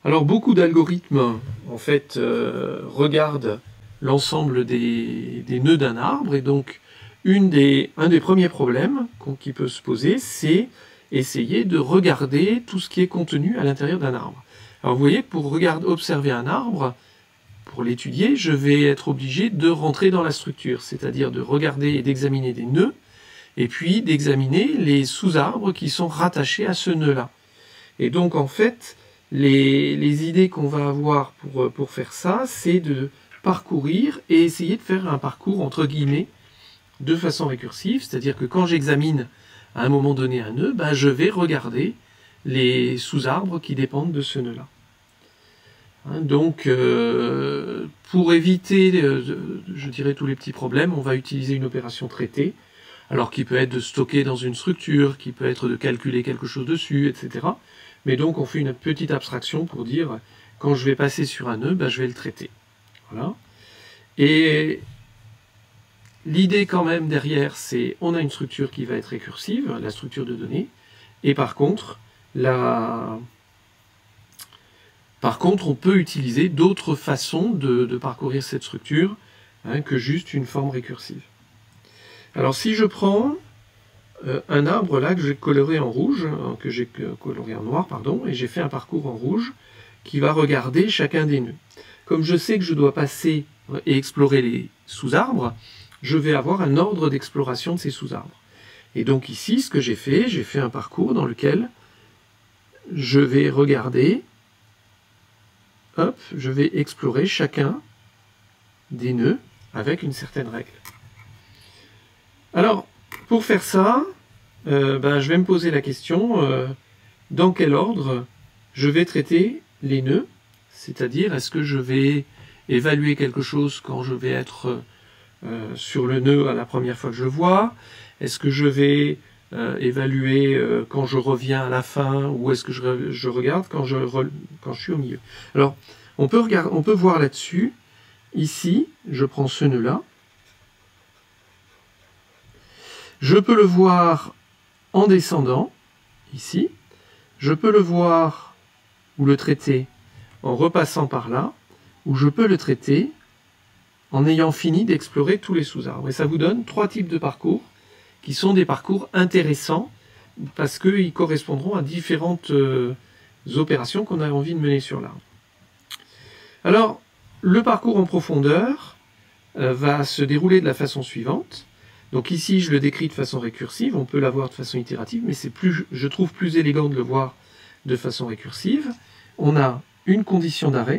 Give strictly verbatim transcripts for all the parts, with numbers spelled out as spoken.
Alors beaucoup d'algorithmes en fait euh, regardent l'ensemble des, des nœuds d'un arbre, et donc une des, un des premiers problèmes qui peut se poser, c'est essayer de regarder tout ce qui est contenu à l'intérieur d'un arbre. Alors vous voyez, pour regarder, observer un arbre, pour l'étudier, je vais être obligé de rentrer dans la structure, c'est-à-dire de regarder et d'examiner des nœuds, et puis d'examiner les sous-arbres qui sont rattachés à ce nœud-là. Et donc en fait, les, les idées qu'on va avoir pour, pour faire ça, c'est de parcourir et essayer de faire un parcours entre guillemets de façon récursive, c'est-à-dire que quand j'examine à un moment donné un nœud, ben je vais regarder les sous-arbres qui dépendent de ce nœud-là. Hein, donc euh, pour éviter, euh, je dirais, tous les petits problèmes, on va utiliser une opération traitée, alors qui peut être de stocker dans une structure, qui peut être de calculer quelque chose dessus, et cetera. Mais donc on fait une petite abstraction pour dire, quand je vais passer sur un nœud, ben, je vais le traiter. Voilà. Et l'idée quand même derrière, c'est on a une structure qui va être récursive, la structure de données, et par contre, la... par contre on peut utiliser d'autres façons de, de parcourir cette structure hein, que juste une forme récursive. Alors si je prends euh, un arbre là que j'ai coloré en rouge, hein, que j'ai coloré en noir, pardon, et j'ai fait un parcours en rouge qui va regarder chacun des nœuds. Comme je sais que je dois passer et explorer les sous-arbres, je vais avoir un ordre d'exploration de ces sous-arbres. Et donc ici, ce que j'ai fait, j'ai fait un parcours dans lequel je vais regarder, hop, je vais explorer chacun des nœuds avec une certaine règle. Alors, pour faire ça, euh, ben, je vais me poser la question, euh, dans quel ordre je vais traiter les nœuds, c'est-à-dire est-ce que je vais évaluer quelque chose quand je vais être euh, sur le nœud à la première fois que je le vois, est-ce que je vais euh, évaluer euh, quand je reviens à la fin, ou est-ce que je, re je regarde quand je, re quand je suis au milieu. Alors, on peut, regarder, on peut voir là-dessus, ici, je prends ce nœud-là, je peux le voir en descendant, ici, je peux le voir ou le traiter en repassant par là, ou je peux le traiter en ayant fini d'explorer tous les sous-arbres. Et ça vous donne trois types de parcours qui sont des parcours intéressants parce qu'ils correspondront à différentes euh, opérations qu'on a envie de mener sur l'arbre. Alors, le parcours en profondeur euh, va se dérouler de la façon suivante. Donc ici, je le décris de façon récursive, on peut l'avoir de façon itérative, mais c'est plus, je trouve plus élégant de le voir de façon récursive. On a une condition d'arrêt.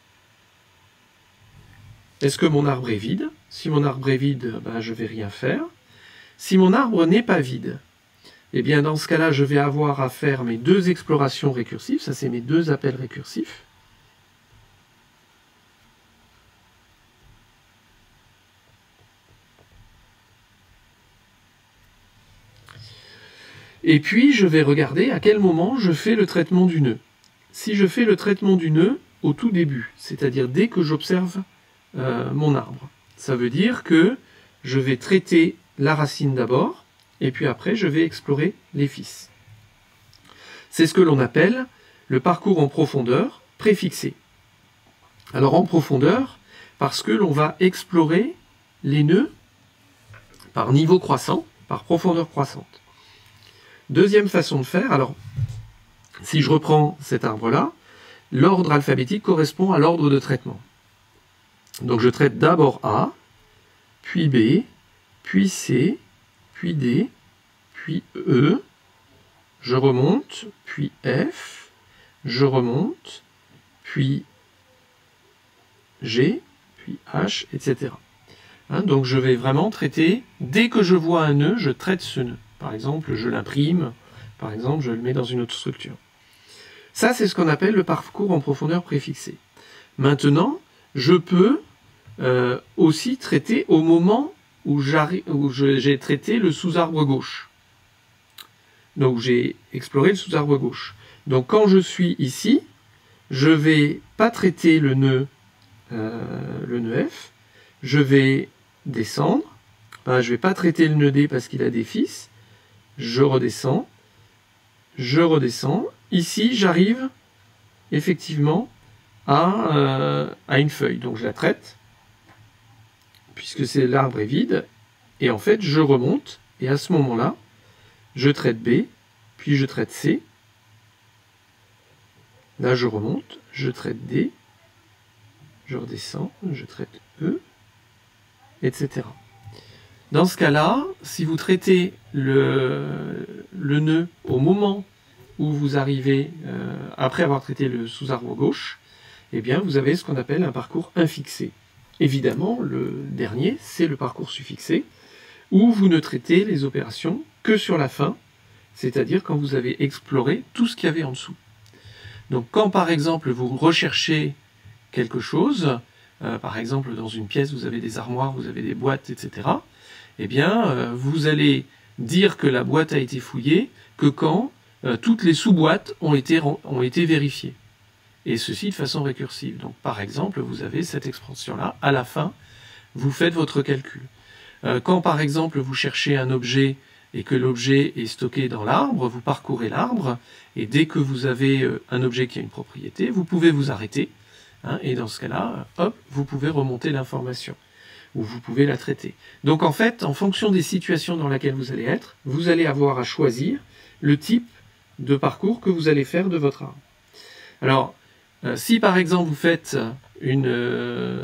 Est-ce que mon arbre est vide? Si mon arbre est vide, ben, je ne vais rien faire. Si mon arbre n'est pas vide, eh bien dans ce cas-là, je vais avoir à faire mes deux explorations récursives. Ça, c'est mes deux appels récursifs. Et puis, je vais regarder à quel moment je fais le traitement du nœud. Si je fais le traitement du nœud au tout début, c'est-à-dire dès que j'observe euh, mon arbre, ça veut dire que je vais traiter la racine d'abord, et puis après, je vais explorer les fils. C'est ce que l'on appelle le parcours en profondeur préfixé. Alors en profondeur, parce que l'on va explorer les nœuds par niveau croissant, par profondeur croissante. Deuxième façon de faire, alors si je reprends cet arbre-là, l'ordre alphabétique correspond à l'ordre de traitement. Donc je traite d'abord A, puis B, puis C, puis D, puis E, je remonte, puis F, je remonte, puis G, puis H, et cetera. Hein, donc je vais vraiment traiter, dès que je vois un nœud, je traite ce nœud. Par exemple, je l'imprime, par exemple, je le mets dans une autre structure. Ça, c'est ce qu'on appelle le parcours en profondeur préfixé. Maintenant, je peux euh, aussi traiter au moment où j'ai traité le sous-arbre gauche. Donc, j'ai exploré le sous-arbre gauche. Donc, quand je suis ici, je ne vais pas traiter le nœud, euh, le nœud F. Je vais descendre. Ben, je ne vais pas traiter le nœud D parce qu'il a des fils. Je redescends. Je redescends. Ici, j'arrive effectivement à, euh, à une feuille. Donc je la traite, puisque l'arbre est vide, et en fait je remonte, et à ce moment-là, je traite B, puis je traite C. Là je remonte, je traite D, je redescends, je traite E, et cetera. Dans ce cas-là, si vous traitez le, le nœud au moment où vous arrivez, euh, après avoir traité le sous-arbre gauche, eh bien vous avez ce qu'on appelle un parcours infixé. Évidemment, le dernier, c'est le parcours suffixé, où vous ne traitez les opérations que sur la fin, c'est-à-dire quand vous avez exploré tout ce qu'il y avait en dessous. Donc quand par exemple vous recherchez quelque chose, euh, par exemple dans une pièce vous avez des armoires, vous avez des boîtes, et cetera, eh bien euh, vous allez dire que la boîte a été fouillée que quand euh, toutes les sous-boîtes ont été, ont été vérifiées. Et ceci de façon récursive. Donc par exemple, vous avez cette expression-là, à la fin, vous faites votre calcul. Euh, quand par exemple vous cherchez un objet et que l'objet est stocké dans l'arbre, vous parcourez l'arbre, et dès que vous avez euh, un objet qui a une propriété, vous pouvez vous arrêter, hein, et dans ce cas-là, hop, vous pouvez remonter l'information, ou vous pouvez la traiter. Donc en fait, en fonction des situations dans lesquelles vous allez être, vous allez avoir à choisir le type de parcours que vous allez faire de votre arbre. Alors, euh, si par exemple vous faites une... Euh,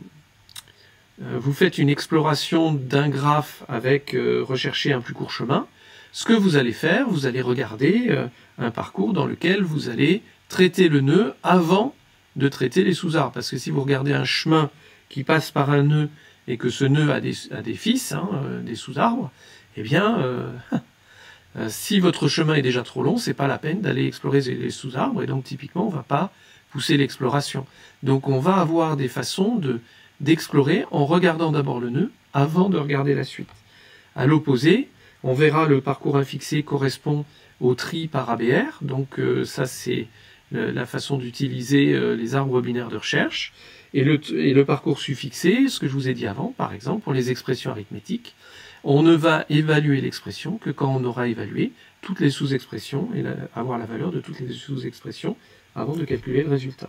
vous faites une exploration d'un graphe avec euh, rechercher un plus court chemin, ce que vous allez faire, vous allez regarder euh, un parcours dans lequel vous allez traiter le nœud avant de traiter les sous-arbres. Parce que si vous regardez un chemin qui passe par un nœud et que ce nœud a des, a des fils, hein, euh, des sous-arbres, eh bien, euh, euh, si votre chemin est déjà trop long, c'est pas la peine d'aller explorer les sous-arbres, et donc typiquement, on ne va pas pousser l'exploration. Donc on va avoir des façons de d'explorer en regardant d'abord le nœud avant de regarder la suite. À l'opposé, on verra le parcours infixé correspond au tri par A B R, donc euh, ça c'est la façon d'utiliser euh, les arbres binaires de recherche, et le, et le parcours suffixé, ce que je vous ai dit avant, par exemple, pour les expressions arithmétiques, on ne va évaluer l'expression que quand on aura évalué toutes les sous-expressions, et la, avoir la valeur de toutes les sous-expressions avant de calculer le résultat.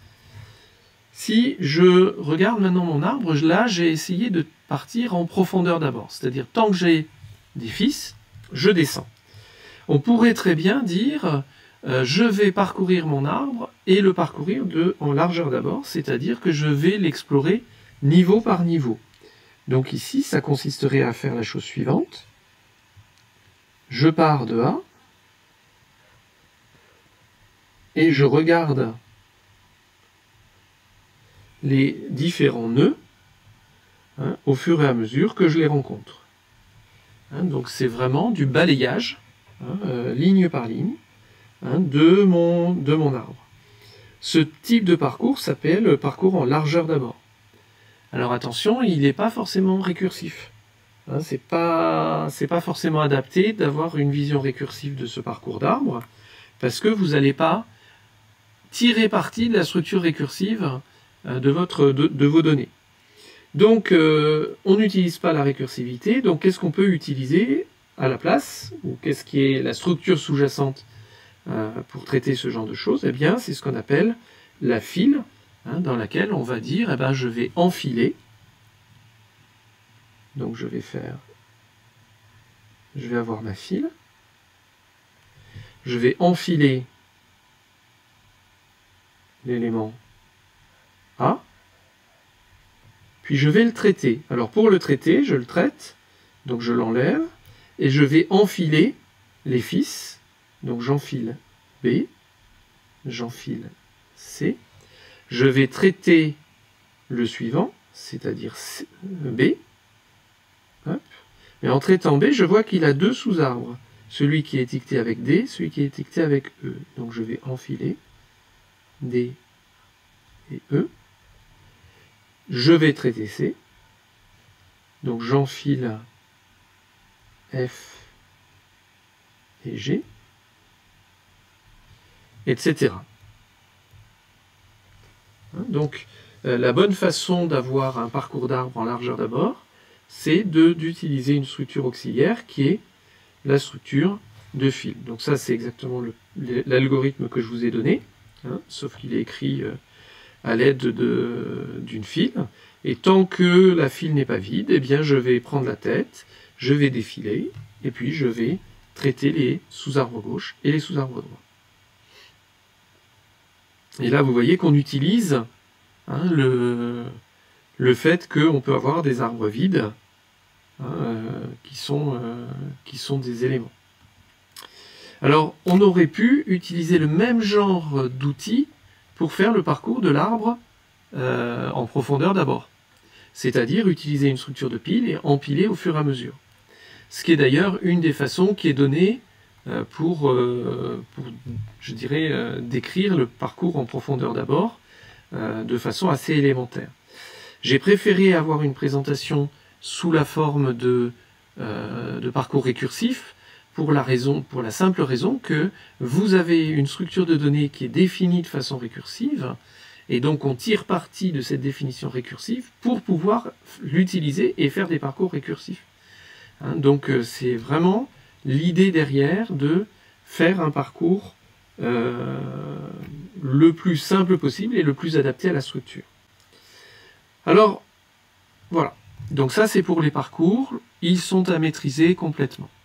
Si je regarde maintenant mon arbre, là j'ai essayé de partir en profondeur d'abord, c'est-à-dire tant que j'ai des fils, je descends. On pourrait très bien dire, euh, je vais parcourir mon arbre et le parcourir de, en largeur d'abord, c'est-à-dire que je vais l'explorer niveau par niveau. Donc ici, ça consisterait à faire la chose suivante. Je pars de A et je regarde les différents nœuds, hein, au fur et à mesure que je les rencontre. Hein, donc c'est vraiment du balayage, hein, euh, ligne par ligne, hein, de, mon, de mon arbre. Ce type de parcours s'appelle parcours en largeur d'abord. Alors attention, il n'est pas forcément récursif. Hein, c'est pas, c'est pas forcément adapté d'avoir une vision récursive de ce parcours d'arbre, parce que vous n'allez pas tirer parti de la structure récursive de, votre, de, de vos données. Donc, euh, on n'utilise pas la récursivité, donc qu'est-ce qu'on peut utiliser à la place, ou qu'est-ce qui est la structure sous-jacente euh, pour traiter ce genre de choses? Eh bien, c'est ce qu'on appelle la file, hein, dans laquelle on va dire, eh ben, je vais enfiler, donc je vais faire, je vais avoir ma file, je vais enfiler l'élément A, puis je vais le traiter. Alors pour le traiter, je le traite, donc je l'enlève, et je vais enfiler les fils, donc j'enfile B, j'enfile C, je vais traiter le suivant, c'est-à-dire B, hop. Et en traitant B, je vois qu'il a deux sous-arbres, celui qui est étiqueté avec D, celui qui est étiqueté avec E. Donc je vais enfiler D et E. Je vais traiter C, donc j'enfile F et G, et cetera. Donc euh, la bonne façon d'avoir un parcours d'arbre en largeur d'abord, c'est d'utiliser une structure auxiliaire qui est la structure de fil. Donc ça c'est exactement l'algorithme que je vous ai donné. hein, sauf qu'il est écrit euh, à l'aide d'une file. Et tant que la file n'est pas vide, eh bien, je vais prendre la tête, je vais défiler, et puis je vais traiter les sous-arbres gauche et les sous-arbres droit. Et là, vous voyez qu'on utilise hein, le, le fait qu'on peut avoir des arbres vides hein, euh, qui, sont, euh, qui sont des éléments. Alors, on aurait pu utiliser le même genre d'outils pour faire le parcours de l'arbre euh, en profondeur d'abord. C'est-à-dire utiliser une structure de pile et empiler au fur et à mesure. Ce qui est d'ailleurs une des façons qui est donnée euh, pour, euh, pour, je dirais, euh, décrire le parcours en profondeur d'abord, euh, de façon assez élémentaire. J'ai préféré avoir une présentation sous la forme de, euh, de parcours récursif, pour la, raison, pour la simple raison que vous avez une structure de données qui est définie de façon récursive, et donc on tire parti de cette définition récursive pour pouvoir l'utiliser et faire des parcours récursifs. Hein, donc euh, c'est vraiment l'idée derrière de faire un parcours euh, le plus simple possible et le plus adapté à la structure. Alors, voilà. Donc ça c'est pour les parcours, ils sont à maîtriser complètement.